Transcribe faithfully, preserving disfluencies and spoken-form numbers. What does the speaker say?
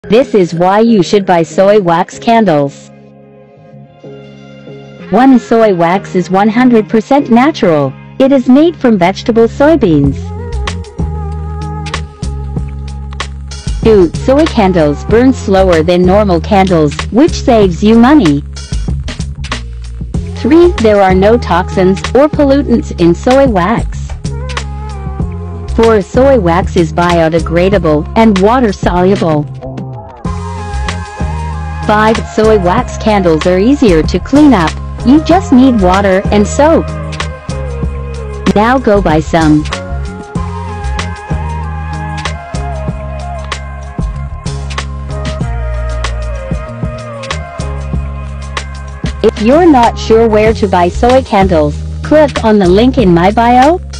This is why you should buy soy wax candles. one Soy wax is one hundred percent natural. It is made from vegetable soybeans. two Soy candles burn slower than normal candles, which saves you money. three There are no toxins or pollutants in soy wax. four Soy wax is biodegradable and water-soluble. five Soy wax candles are easier to clean up. You just need water and soap. Now go buy some. If you're not sure where to buy soy candles, click on the link in my bio.